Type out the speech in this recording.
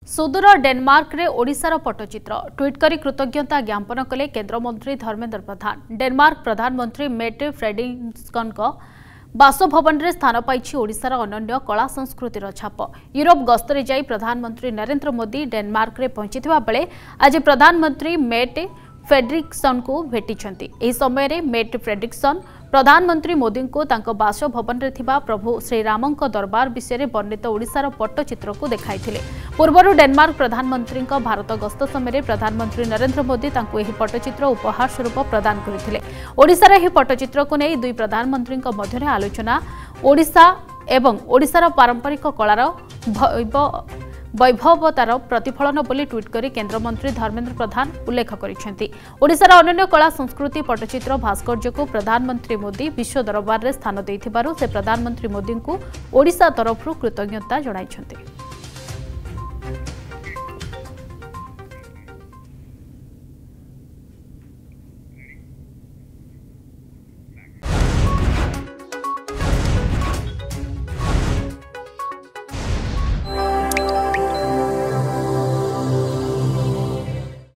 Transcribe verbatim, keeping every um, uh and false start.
सुदूर डेनमार्क रे ओडिशार पट्टचित्र ट्वीट करी कृतज्ञता ज्ञापन कले केन्द्रमंत्री धर्मेन्द्र प्रधान। डेनमार्क प्रधानमंत्री मेटे फ्रेडरिक्सन बासभवन में स्थान पाई ओडिशार अनन्य कला संस्कृतिर छाप। यूरोप गस्तरे जाई प्रधानमंत्री नरेंद्र मोदी डेनमार्क रे पहुंचीथिबा बेले आज प्रधानमंत्री मेटे फ्रेडरिक्सन को भेटिछंती। एही समय रे मेटे फ्रेडरिक्सन प्रधानमंत्री मोदी को तांको बासभवन रे थिबा प्रभु श्रीरामंक दरबार विषय में वर्णित ओडिशार पट्टचित्र को देखाइथिले। पूर्व डेनमार्क प्रधानमंत्री भारत गस्त समय प्रधानमंत्री नरेंद्र मोदी तांको एही पट्टचित्र उपहार स्वरूप प्रदान करथिले। ओडिशार एही पट्टचित्र को नहीं दुई प्रधानमंत्री मध्य आलोचना ओडिशा एवं ओडिशार पारंपरिक कलार वैभवतार प्रतिफलन बोली ट्वीट करी केन्द्रमंत्री धर्मेन्द्र प्रधान उल्लेख करिसेंती। ओडिशार अनन्य कला संस्कृति पट्टचित्र भास्कर्य को प्रधानमंत्री मोदी विश्व दरबार में स्थान देइथिबारु से प्रधानमंत्री मोदी को ओडिशा तरफ कृतज्ञता जणाइछंती।